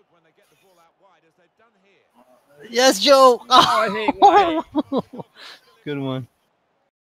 Yes, Joe. Oh, I hate White. Good one.